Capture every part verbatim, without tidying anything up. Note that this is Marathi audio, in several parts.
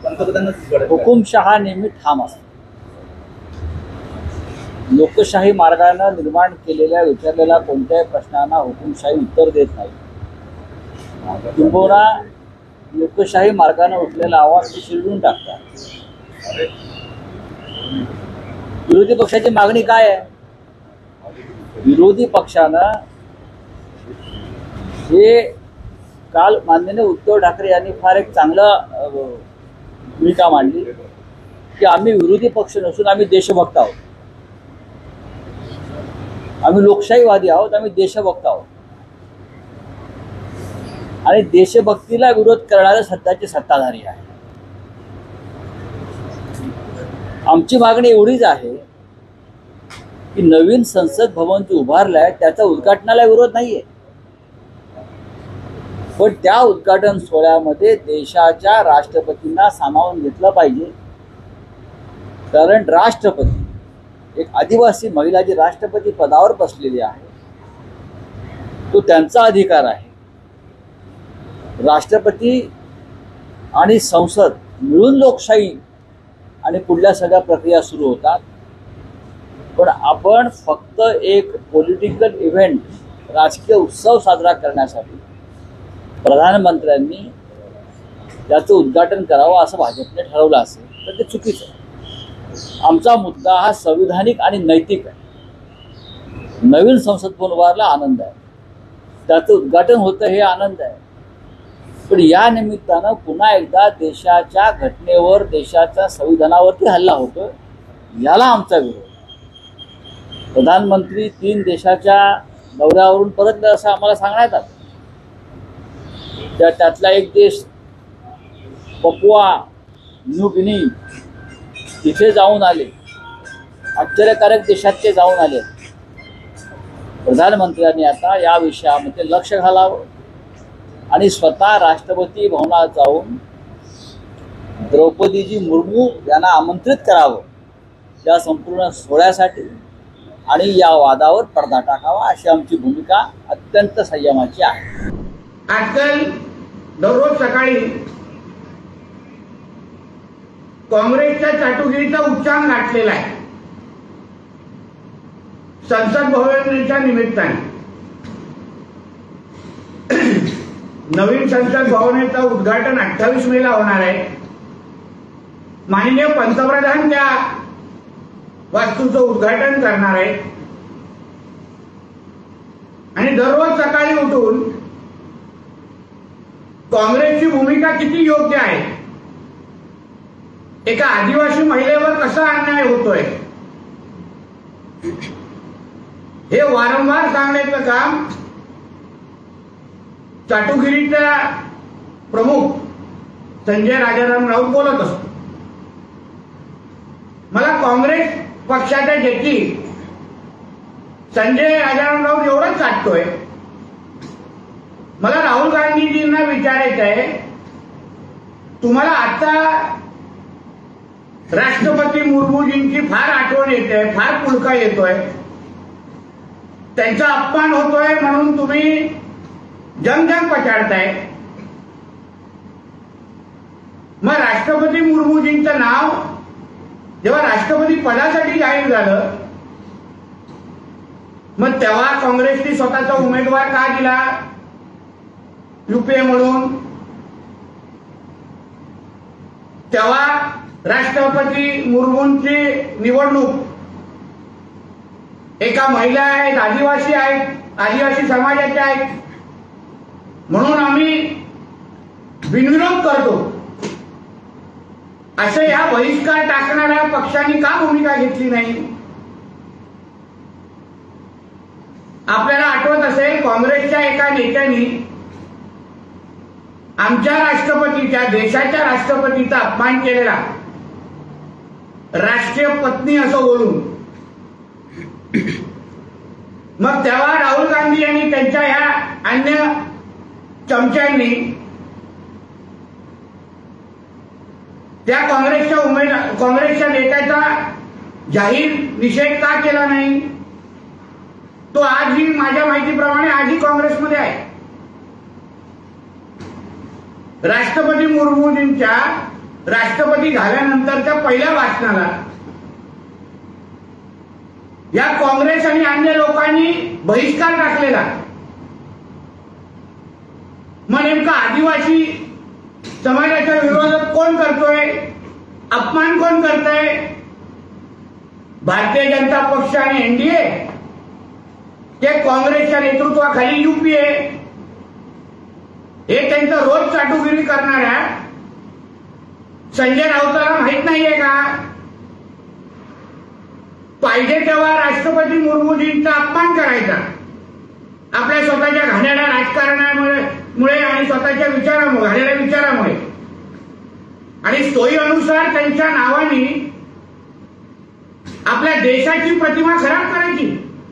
पंतप्रधान हुकुमशहा नेहमी ठाम असतो. लोकशाही मार्गाने निर्माण केलेल्या विचारलेल्या कोणत्याही प्रश्नांना हुकुमशाही उत्तर देत नाही. किंबहुना लोकशाही मार्गाने उठलेला आवाज ते शिरडून टाकतात. विरोधी पक्षाची मागणी काय आहे? विरोधी पक्षानं हे काल माननीय उद्धव ठाकरे यांनी फार एक चांगलं भूमिका मांडली की आम्ही विरोधी पक्ष नसून आम्ही देशभक्त आहोत, आम्ही लोकशाहीवादी आहोत, आम्ही देशभक्त आहोत. आणि देशभक्तीला विरोध करणारे सत्ताचे सत्ताधारी आहे. आमची मागणी एवढीच आहे की नवीन संसद भवन जे उभारलं आहे त्याचा उद्घाटनाला विरोध नाहीये, पण त्या उद्घाटन सोहळ्यामध्ये देशाच्या राष्ट्रपतींना सामावून घेतलं पाहिजे. कारण राष्ट्रपती एक आदिवासी महिला जी राष्ट्रपती पदावर बसलेली आहे तो त्यांचा अधिकार आहे. राष्ट्रपती आणि संसद मिळून लोकशाही आणि पुढल्या सगळ्या प्रक्रिया सुरू होतात. पण आपण फक्त एक पॉलिटिकल इव्हेंट, राजकीय उत्सव साजरा करण्यासाठी प्रधानमंत्र्यांनी त्याचं उद्घाटन करावं असं भाजपने ठरवलं असेल तर ते चुकीचं आहे. आमचा मुद्दा हा संविधानिक आणि नैतिक आहे. नवीन संसद भवन उभारला आनंद आहे, त्याचं उद्घाटन होतं हे आनंद आहे. पण या निमित्तानं पुन्हा एकदा देशाच्या घटनेवर, देशाच्या संविधानावरती हल्ला होतोय, याला आमचा विरोध. प्रधानमंत्री तीन देशाच्या दौऱ्यावरून परतले असं आम्हाला सांगण्यात आलं. त्या त्यातला एक देश पपुआ न्यू गिनी तिथे जाऊन आले. आश्चर्यकारक देशात ते जाऊन आले. प्रधानमंत्र्यांनी आता या विषयामध्ये लक्ष घालावं आणि स्वतः राष्ट्रपती भवनात जाऊन द्रौपदीजी मुर्मू यांना आमंत्रित करावं या संपूर्ण सोहळ्यासाठी आणि या वादावर पडदा टाकावा अशी आमची भूमिका अत्यंत संयमाची आहे. आजकाल दररोज सकाळी काँग्रेसच्या चाटुगिरीचा उच्चांक गाठलेला आहे. संसद भवनाच्या निमित्ताने नवीन संसद भवनाचं उद्घाटन अठ्ठावीस मे ला होणार आहे. माननीय पंतप्रधान त्या वास्तूचं उद्घाटन करणार आहे. आणि दररोज सकाळी उठून काँग्रेसची भूमिका किती योग्य आहे, एका आदिवासी महिलेवर कसा अन्याय होतोय हे वारंवार सांगण्याचं काम चाटुगिरीचा प्रमुख संजय राजाराम राऊत बोलत असतो. मला काँग्रेस पक्षाच्या जेकी संजय राजाराम राऊत एवढंच चाटतोय. मला राहुल गांधीजींना विचारायचं आहे, तुम्हाला आता राष्ट्रपती मुर्मूजींची फार आठवण येते, फार पुळका येतोय, त्यांचा अपमान होतोय म्हणून तुम्ही जंगजंग पछाडताय. मग राष्ट्रपती मुर्मूजींचं नाव जेव्हा राष्ट्रपती पदासाठी जाहीर झालं मग तेव्हा काँग्रेसने स्वतःचा उमेदवार का दिला युपीए म्हणून? तेव्हा राष्ट्रपती मुर्मूंची निवडणूक एका महिला आहेत, आदिवासी आहेत, आदिवासी समाजाच्या आहेत म्हणून आम्ही बिनविरोध करतो असं या बहिष्कार टाकणाऱ्या पक्षांनी का भूमिका घेतली नाही? आपल्याला आठवत असेल काँग्रेसच्या एका नेत्यांनी आमच्या राष्ट्रपतीच्या, देशाच्या राष्ट्रपतीचा अपमान केलेला, राष्ट्रीय पत्नी असं बोलून. मग तेव्हा राहुल गांधी यांनी त्यांच्या ह्या अन्य चमच्यांनी त्या काँग्रेसच्या उमेदवार काँग्रेसच्या नेत्याचा जाहीर निषेध का केला नाही? तो आजही माझ्या माहितीप्रमाणे आजही काँग्रेसमध्ये आहे. राष्ट्रपती मुर्मूजींच्या राष्ट्रपती झाल्यानंतरच्या पहिल्या भाषणाला या काँग्रेस आणि अन्य लोकांनी बहिष्कार टाकलेला. मग नेमका आदिवासी समाजाच्या विरोधात कोण करतोय, अपमान कोण करतोय? भारतीय जनता पक्ष आणि एनडीए ते काँग्रेसच्या नेतृत्वाखाली युपीए हे त्यांचं रोज चाटुगिरी करणाऱ्या संजय राऊताला माहित नाहीये का? पाहिजे तेव्हा राष्ट्रपती मुर्मूजींचा अपमान करायचा आपल्या स्वतःच्या घाणेरड्या राजकारणामुळे आणि स्वतःच्या विचारामुळे घाणेरड्या विचारामुळे, आणि सोयीनुसार त्यांच्या नावाने आपल्या देशाची प्रतिमा खराब करायची.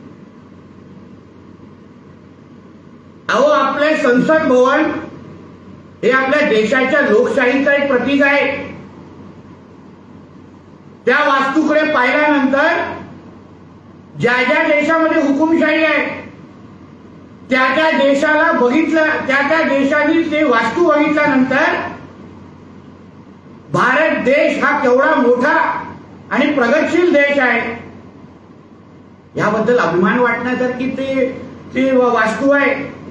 अहो, आपले संसद भवन हे आपल्या देशाच्या लोकशाहीचं एक प्रतीक आहे. त्या वास्तूकडे पाहिल्यानंतर ज्या ज्या देशामध्ये हुकुमशाही आहे त्या त्या देशाला बघितलं, त्या त्या देशांनी ते वास्तू बघितल्यानंतर भारत देश हा केवढा मोठा आणि प्रगतशील देश आहे याबद्दल अभिमान वाटण्यासारखी ते ते वास्तू आहे.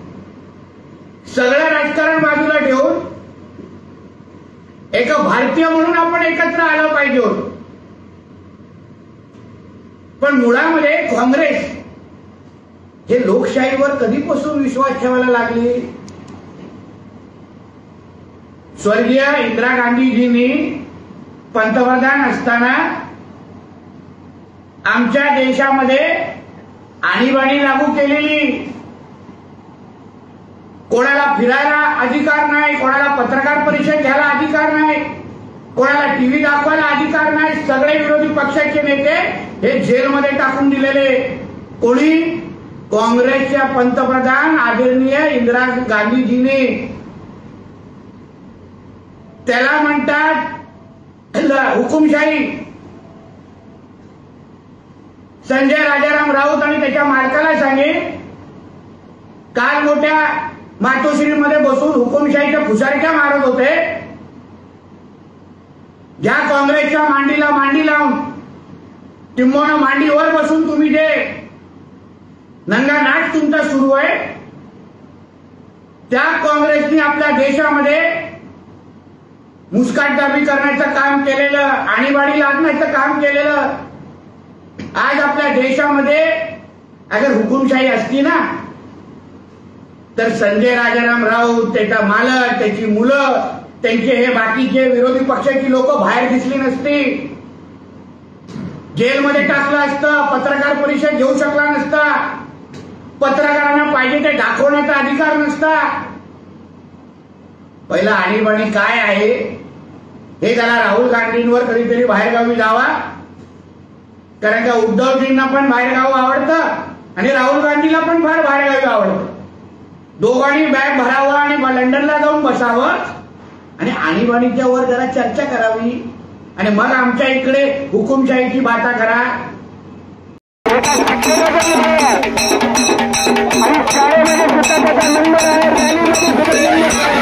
सगळं राजकारण बाजूला ठेवून एक भारतीय म्हणून आपण एकत्र आलं पाहिजे होतं. पण मुळामध्ये काँग्रेस हे लोकशाहीवर कधीपासून विश्वास ठेवायला लागली? स्वर्गीय इंदिरा गांधीजींनी पंतप्रधान असताना आमच्या देशामध्ये आणीबाणी लागू केलेली. कोणाला फिरायला अधिकार नाही, कोणाला पत्रकार परिषद घ्यायला अधिकार नाही, कोणाला टीव्ही दाखवायला अधिकार नाही. सगळे विरोधी पक्षाचे नेते हे जेलमध्ये टाकून दिलेले. कोणी? काँग्रेसच्या पंतप्रधान आदरणीय इंदिरा गांधीजींनी. त्याला म्हणतात हुकुमशाही. संजय राजाराम राऊत आणि त्याच्या मालकाला सांगे काल मोठ्या मातोश्रीमध्ये बसून हुकुमशाहीच्या फुसारक्या मारत होते. ज्या काँग्रेसच्या मांडीला मांडी लावून किंबहुना मांडीवर बसून तुम्ही जे नंगा नाच तुमचा सुरू आहे त्या काँग्रेसने आपल्या देशामध्ये मुस्काटदाबी करण्याचं काम केलेलं, आणीबाणी लादण्याचं काम केलेलं. आज आपल्या देशामध्ये अगर हुकुमशाही असती ना तर संजय राजाराम राऊत, त्याचा मालक, त्याची मुलं, त्यांचे हे बाकीचे विरोधी पक्षाची लोक बाहेर दिसली नसती. जेलमध्ये टाकलं असतं, पत्रकार परिषद घेऊ शकला नसता, पत्रकारांना पाहिजे ते दाखवण्याचा अधिकार नसता. पहिला आणीबाणी काय आहे हे त्याला राहुल गांधींवर कधीतरी बाहेरगावी जावा, कारण का उद्धवजींना पण बाहेरगाव आवडतं आणि राहुल गांधीला पण फार बाहेरगावी आवडतं. दोघांनी बॅग भरावं आणि लंडनला जाऊन बसावं आणि आणीबाणीच्या वर जरा चर्चा करावी आणि मग आमच्या इकडे हुकुमशाहीची बाता करा. आणि शाळेमध्ये सुद्धा त्याचा नंबर आहे.